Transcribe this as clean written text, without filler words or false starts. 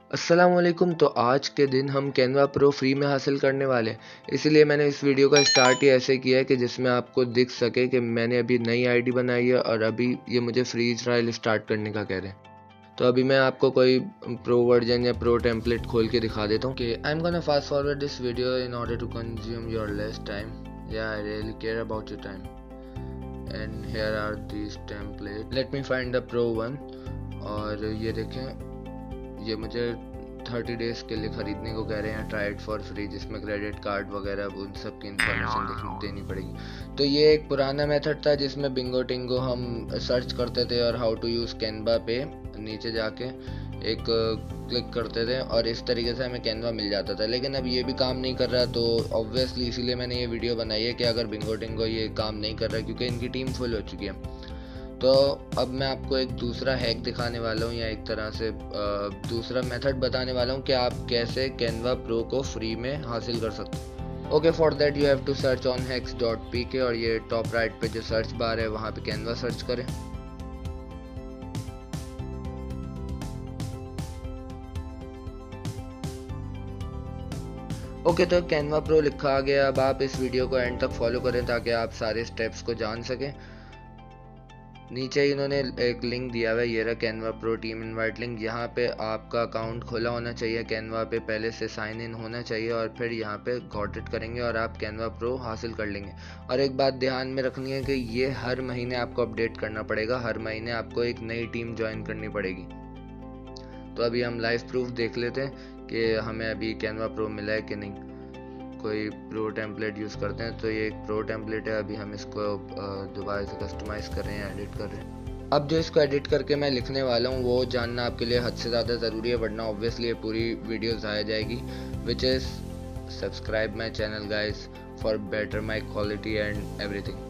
अस्सलाम वालेकुम। तो आज के दिन हम कैनवा प्रो फ्री में हासिल करने वाले हैं, इसीलिए मैंने इस वीडियो का स्टार्ट ही ऐसे किया है कि जिसमें आपको दिख सके कि मैंने अभी नई आईडी बनाई है और अभी ये मुझे फ्री ट्रायल स्टार्ट करने का कह रहे हैं। तो अभी मैं आपको कोई प्रो वर्जन या प्रो टेम्पलेट खोल के दिखा देता हूँ कि I am gonna fast forward this video in order to consume your less time. या I really care about your time and here are this template. Let me find the pro one. और ये देखें, ये मुझे 30 days के लिए ख़रीदने को कह रहे हैं, ट्राई इट फॉर फ्री, जिसमें क्रेडिट कार्ड वगैरह उन सब की इन्फॉर्मेशन देनी पड़ेगी। तो ये एक पुराना मेथड था जिसमें बिंगो टिंगो हम सर्च करते थे और हाउ टू यूज़ कैनवा पे नीचे जाके एक क्लिक करते थे और इस तरीके से हमें कैनवा मिल जाता था। लेकिन अब ये भी काम नहीं कर रहा, तो ऑब्वियसली इसीलिए मैंने ये वीडियो बनाई है कि अगर बिंगो टिंगो ये काम नहीं कर रहा क्योंकि इनकी टीम फुल हो चुकी है। तो अब मैं आपको एक दूसरा हैक दिखाने वाला हूँ, या एक तरह से दूसरा मेथड बताने वाला हूँ कि आप कैसे कैनवा प्रो को फ्री में हासिल कर सकते हैं। Okay, for that you have to search on hacks.pk और ये टॉप राइट पे जो सर्च बार है वहाँ पे कैनवा सर्च करें। ओके, तो कैनवा प्रो लिखा आ गया। अब आप इस वीडियो को एंड तक फॉलो करें ताकि आप सारे स्टेप्स को जान सकें। नीचे इन्होंने एक लिंक दिया हुआ है, ये रहा Canva pro team invite link. यहाँ पे आपका अकाउंट खुला होना चाहिए, कैनवा पे पहले से साइन इन होना चाहिए और फिर यहाँ पे गॉट इट करेंगे और आप कैनवा प्रो हासिल कर लेंगे। और एक बात ध्यान में रखनी है कि ये हर महीने आपको अपडेट करना पड़ेगा, हर महीने आपको एक नई टीम ज्वाइन करनी पड़ेगी। तो अभी हम लाइव प्रूफ देख लेते हैं कि हमें अभी कैनवा प्रो मिला है कि नहीं। कोई प्रो टेम्पलेट यूज़ करते हैं, तो ये एक प्रो टेम्पलेट है। अभी हम इसको दोबारा से कस्टमाइज़ कर रहे हैं, एडिट कर रहे हैं। अब जो इसको एडिट करके मैं लिखने वाला हूँ वो जानना आपके लिए हद से ज़्यादा ज़रूरी है, वरना ऑब्वियसली ये पूरी वीडियो ज़ाया जाएगी। Which is subscribe my channel guys for better my quality and everything.